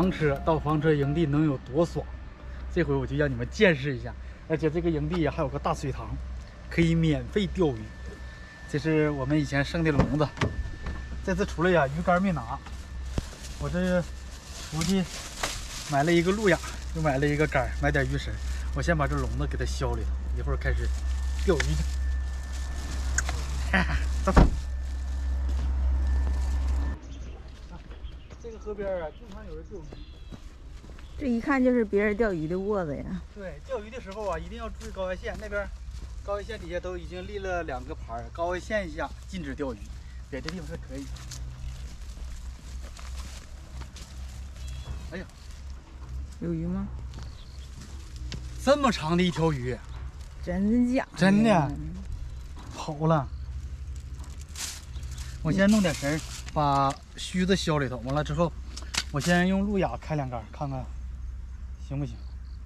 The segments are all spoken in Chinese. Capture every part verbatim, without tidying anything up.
房车到房车营地能有多爽？这回我就让你们见识一下。而且这个营地呀还有个大水塘，可以免费钓鱼。这是我们以前剩的笼子，这次出来呀鱼竿没拿，我这出去买了一个路亚，又买了一个竿，买点鱼食。我先把这笼子给它削里头，一会儿开始钓鱼去。哈哈，走。这个河边啊，经常有人钓鱼。 这一看就是别人钓鱼的窝子呀。 对，钓鱼的时候啊，一定要注意高压线。那边高压线底下都已经立了两个牌，高压线下禁止钓鱼，别的地方是可以。哎呀， 有鱼吗？ 这么长的一条鱼， 真的假的？ 真的跑了。我先弄点绳，把须子削里头。完了之后，我先用路亚开两竿，看看行不行。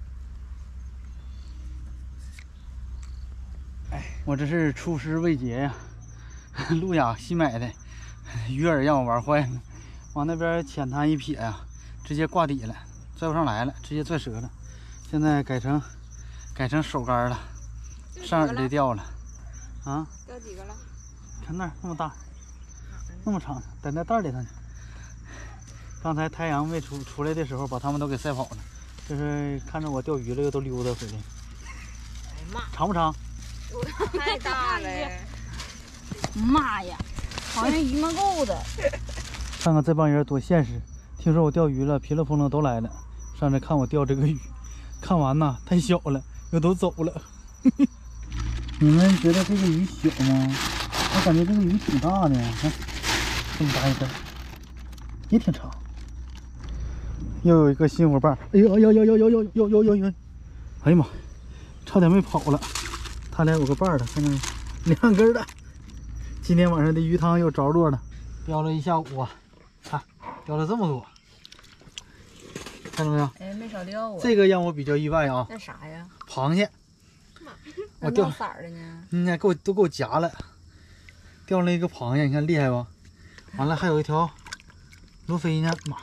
哎，我这是出师未捷呀，路亚新买的，鱼饵让我玩坏了，往那边浅滩一撇呀，直接挂底了，拽不上来了，直接拽折了。现在改成改成手竿了，上饵的掉了。啊？ 钓几个了？ 看那儿那么大，那么长，在那袋里头呢。刚才太阳没出出来的时候，把它们都给晒跑了。就是看着我钓鱼了，又都溜达回来。 哎呀妈！ 长不长？ 太大了！妈呀，好像鱼毛钩子。 看看这帮人多现实，听说我钓鱼了，噼里啪啦都来了，上来看我钓这个鱼。看完呐，太小了，又都走了。你们觉得这个鱼小吗？我感觉这个鱼挺大的，看这么大一个，也挺长。又有一个新伙伴，哎呦哎呦呦呦呦呦呦呦呦呦！哎呀妈，差点没跑了。他俩有个伴儿的，看见没？两根的。今天晚上的鱼汤又着落了，钓了一下午啊，看钓了这么多，看到没有？ 哎，没少钓啊。 这个让我比较意外啊。 那啥呀？ 螃蟹。我钓色儿的呢。 嗯，给我都给我夹了，钓了一个螃蟹，你看厉害不？完了还有一条罗非呢，妈，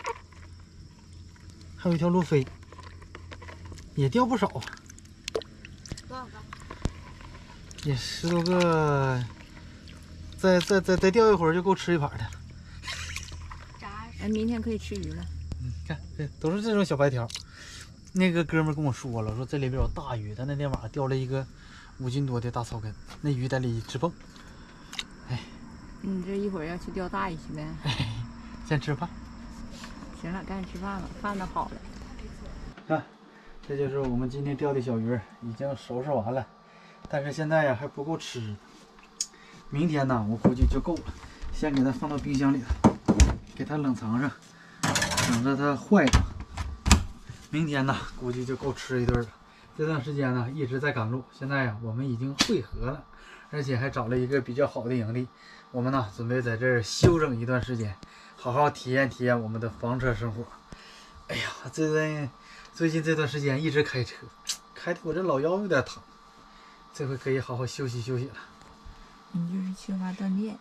还有一条罗非，也钓不少。 多少个？ 也十多个，再再再再钓一会儿就够吃一盘的。 扎实。哎，明天可以吃鱼了。 嗯，看这都是这种小白条。那个哥们儿跟我说了，说这里边有大鱼，他那天晚上钓了一个五斤多的大草根，那鱼在里直蹦。哎， 你这一会儿要去钓大鱼去呗？ 哎，先吃饭。 行了，赶紧吃饭了，饭都好了。 看，这就是我们今天钓的小鱼，已经收拾完了，但是现在呀还不够吃。明天呢，我估计就够了，先给它放到冰箱里头，给它冷藏上，等着它坏了。明天呢，估计就够吃一顿了。这段时间呢，一直在赶路。现在呀，我们已经汇合了，而且还找了一个比较好的营地。我们呢，准备在这儿休整一段时间，好好体验体验我们的房车生活。哎呀，这段最近这段时间一直开车，开的我这老腰有点疼。这回可以好好休息休息了。 你就是缺乏锻炼。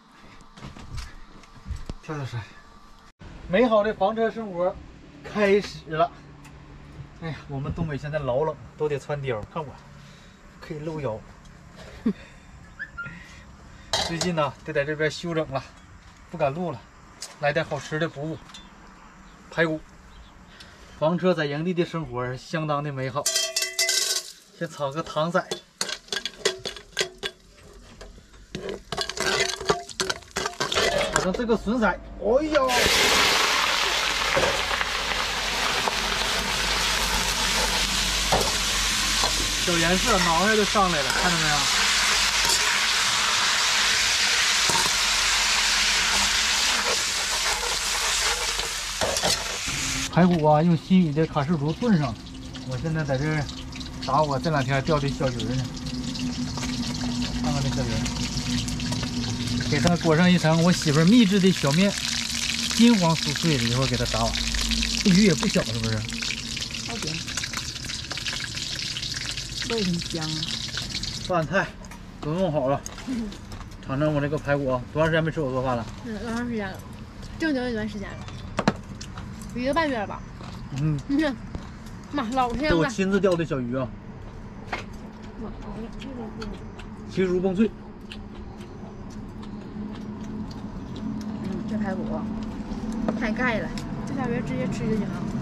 跳跳伞，美好的房车生活开始了。哎呀，我们东北现在老冷，都得穿貂。看我，可以露腰。最近呢，得在这边休整了，不赶路了，来点好吃的补补。排骨。房车在营地的生活相当的美好。先炒个糖色，炒成这个笋色。哎呦！小颜色，脑袋都上来了，看到没有？排骨啊，用西米的卡式炉炖上。我现在在这儿打我这两天钓的小鱼呢，看看这小鱼，给它裹上一层我媳妇秘制的小面，金黄酥脆的，一会儿给它炸完。这鱼也不小，是不是？ 好甜。味很香啊！ 饭菜都弄好了，尝尝我这个排骨啊！多长时间没吃我做饭了？ 嗯，多长时间了？正经一段时间了，一个半月了吧。 嗯， 嗯，妈，老这我香了。 亲自钓的小鱼啊，皮酥蹦脆。 嗯，这排骨太盖了，这小鱼直接吃就行了。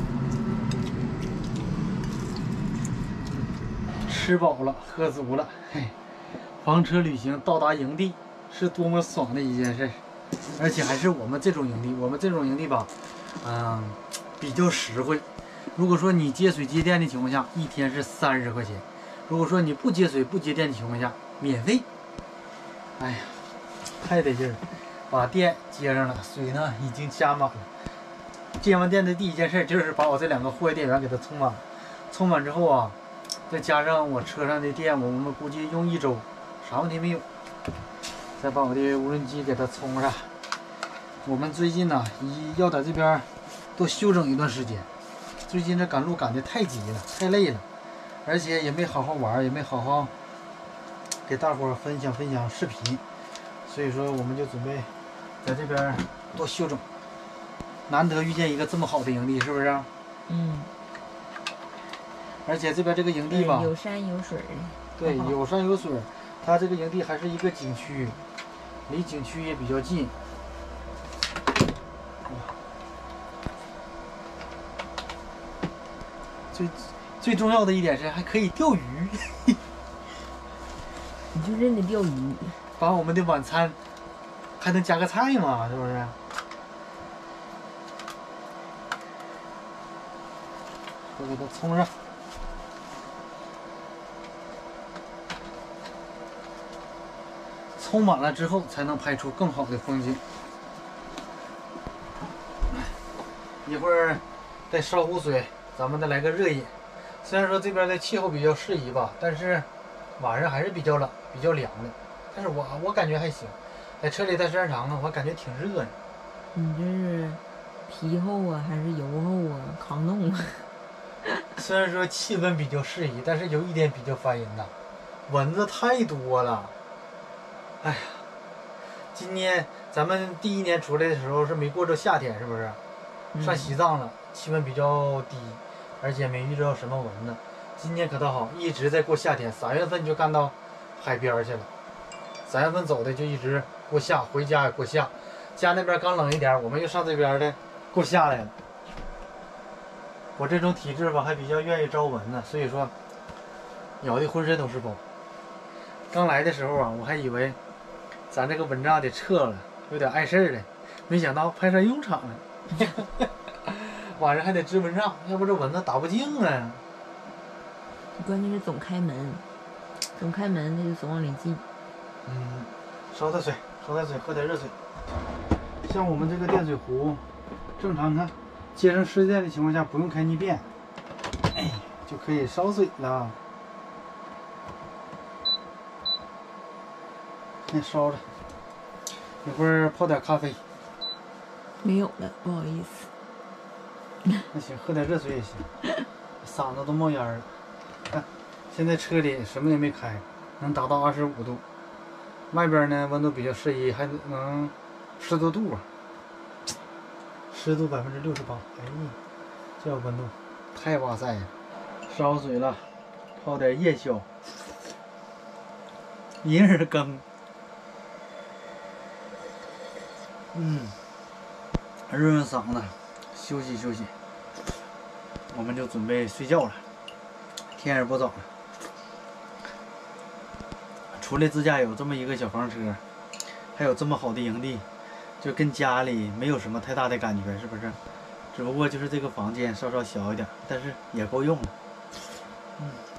吃饱了，喝足了，嘿，房车旅行到达营地是多么爽的一件事，而且还是我们这种营地。我们这种营地吧，嗯，比较实惠。如果说你接水接电的情况下，一天是三十块钱；如果说你不接水不接电的情况下，免费。哎呀，太得劲儿！把电接上了，水呢已经加满了。接完电的第一件事就是把我这两个户外电源给它充满。充满之后啊，再加上我车上的电，我们估计用一周，啥问题没有。再把我的无人机给它充上。我们最近呢，一要在这边多休整一段时间。最近这赶路赶得太急了，太累了，而且也没好好玩，也没好好给大伙儿分享分享视频，所以说我们就准备在这边多休整。难得遇见一个这么好的营地，是不是？ 嗯。 而且这边这个营地吧， 有山有水。 对，有山有水。它这个营地还是一个景区，离景区也比较近。最最重要的一点是还可以钓鱼。 你就认得钓鱼。 把我们的晚餐还能加个菜嘛，是不是？都给它冲上。充满了之后，才能拍出更好的风景。一会儿再烧壶水，咱们再来个热饮。虽然说这边的气候比较适宜吧，但是晚上还是比较冷、比较凉的。但是我我感觉还行，在车里待时间长了，我感觉挺热的。 你这是皮厚啊，还是油厚啊？抗冻啊？ 虽然说气温比较适宜，但是有一点比较烦人呐，蚊子太多了。哎呀，今年咱们第一年出来的时候是没过着夏天，是不是？上西藏了，气温比较低，而且没遇到什么蚊子。今年可倒好，一直在过夏天，三月份就干到海边去了。三月份走的就一直过夏，回家也过夏。家那边刚冷一点，我们又上这边的过夏来了。我这种体质吧，还比较愿意招蚊子，所以说咬的浑身都是包。刚来的时候啊，我还以为咱这个蚊帐得撤了，有点碍事儿了，没想到派上用场了。晚上还得织蚊帐，要不这蚊子打不净啊。 关键是总开门，总开门它就总往里进。 嗯，烧点水，烧点水，喝点热水。像我们这个电水壶，正常看接上湿电的情况下不用开逆变，哎，就可以烧水了。先烧着，一会儿泡点咖啡。 没有了，不好意思。 那行，喝点热水也行。嗓子都冒烟了。看，现在车里什么也没开，能达到二十五度。外边呢温度比较适宜，还能十多度啊。湿度百分之六十八，哎呀，这温度太哇塞了。烧水了，泡点夜宵，银耳羹。嗯，润润嗓子，休息休息。我们就准备睡觉了，天也不早了。出来自驾游这么一个小房车，还有这么好的营地，就跟家里没有什么太大的感觉，是不是？只不过就是这个房间稍稍小一点，但是也够用了。嗯。